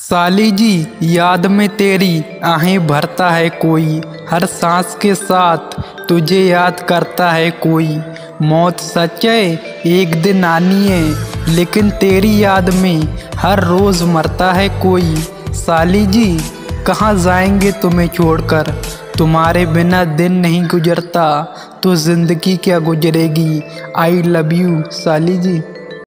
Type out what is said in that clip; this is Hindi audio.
साली जी याद में तेरी आहें भरता है कोई, हर सांस के साथ तुझे याद करता है कोई। मौत सच है एक दिन आनी है, लेकिन तेरी याद में हर रोज मरता है कोई। साली जी कहाँ जाएंगे तुम्हें छोड़कर, तुम्हारे बिना दिन नहीं गुजरता तो जिंदगी क्या गुजरेगी। आई लव यू साली जी।